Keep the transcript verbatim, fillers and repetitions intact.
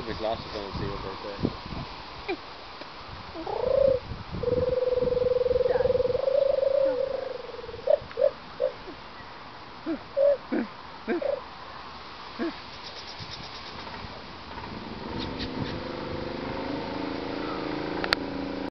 my glasses on and see what they say.